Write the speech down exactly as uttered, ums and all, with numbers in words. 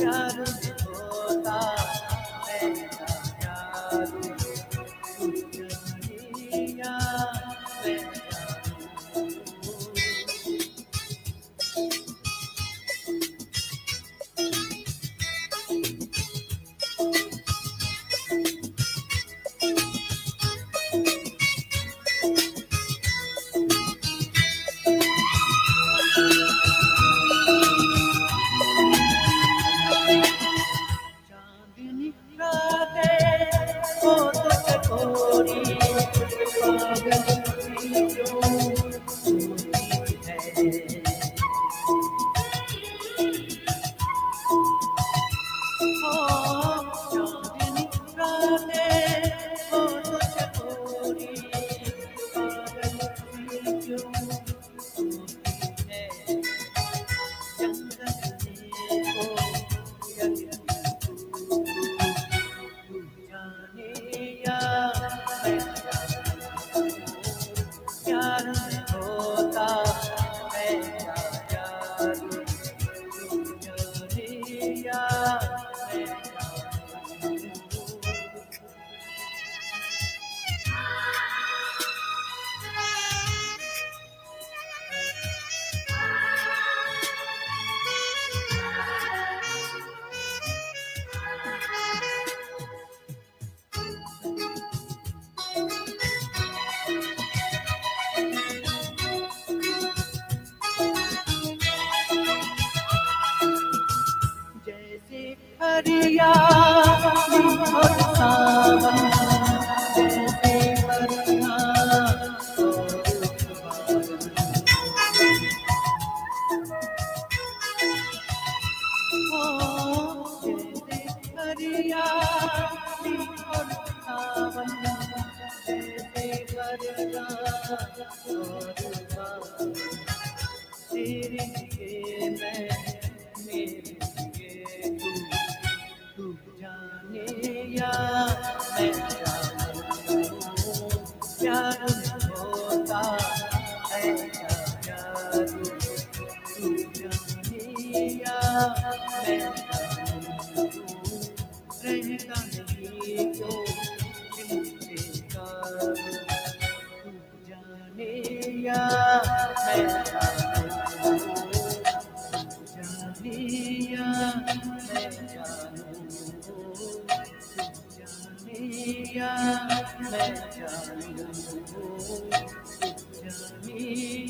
प्यार होता ऐसा प्यार तू जाने या मैं जानूं। चांदनी रातें हो तो चकोरी पागल सी जो होती है। ओ चांदनी रातें हो तो चकोरी पागल सी जो होती है। जंगल देखो यही तू जाने या मैं जानूं। प्यार में होता ऐसा प्यार तू जाने या मैं जानूं। जैसे हरियाली और सावन जैसे बरना और बादल। ओ जैसे हरियाली और सावन जैसे बरना और बादल। तेरे लिए मैं मेरे लिए तू तू जाने या मैं जानूं। प्यार होता ऐसा प्यार तू जाने या मैं जानूं। रहता नहीं क्यों दिल बेकार तू जाने या मैं जानूं। जाने या मैं जानूं। जाने या मैं जानूं। जाने